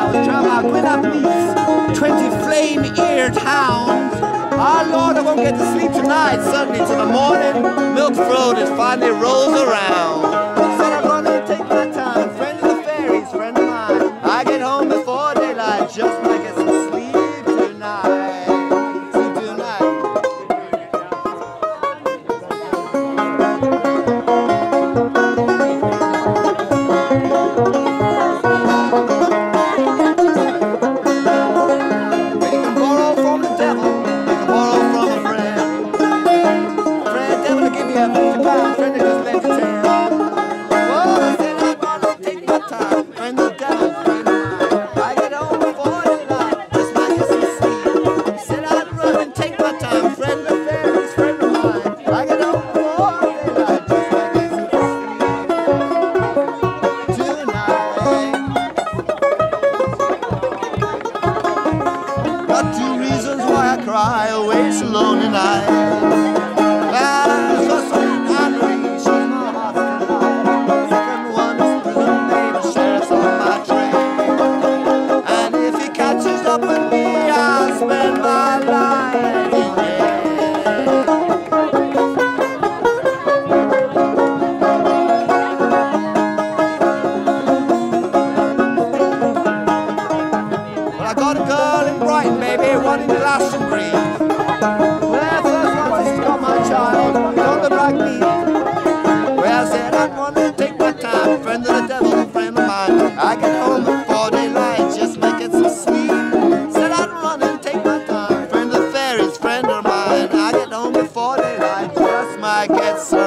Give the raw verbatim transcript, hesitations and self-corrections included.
I was trying my going up meets twenty flame-eared hounds. Ah, Lord, I won't get to sleep tonight. Suddenly, to the morning, milk throated finally rolls around. Said I'm gonna take my time, friend of the fairies, friend of mine. I get home before daylight, just might get some sleep tonight. Sleep tonight. Two reasons why I cry away so lonely night. That's first one, Anne-Marie, she's my heart's delight. Second one is prison, baby, sheriff's on my train. And if he catches up with me, I'll spend my life in Well, I got a girl in Brighton, baby, one in Glastonbury. Well, first one, she's got my child, don't look like me. Well, I said I want to take my time, friend of the devil, friend of mine. I get home before daylight, just might get some sleep. Said I'd run and take my time, friend of the fairies, friend of mine. I get home before daylight, just might get some